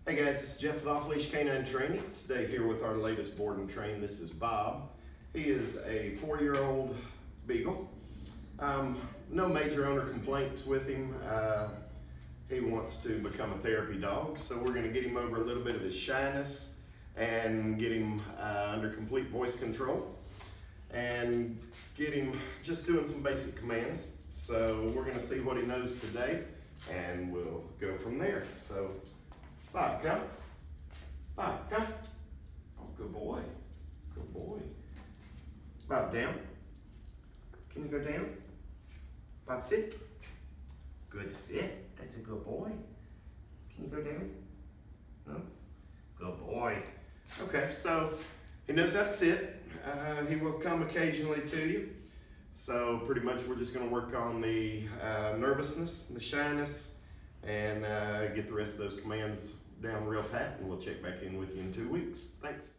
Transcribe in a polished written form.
Hey guys, this is Jeff with Leash K9 Training. Today here with our latest board and train. This is Bob. He is a 4-year-old Beagle. No major owner complaints with him. He wants to become a therapy dog, so we're going to get him over a little bit of his shyness and get him under complete voice control and get him just doing some basic commands. So we're going to see what he knows today and we'll go from there. So Bob, come. Bob, come. Oh, good boy. Good boy. Bob, down. Can you go down? Bob, sit. Good sit. That's a good boy. Can you go down? No? Good boy. Okay, so he knows how to sit. He will come occasionally to you. So pretty much we're just going to work on the nervousness, the shyness, and get the rest of those commands down real pat, and we'll check back in with you in 2 weeks. Thanks.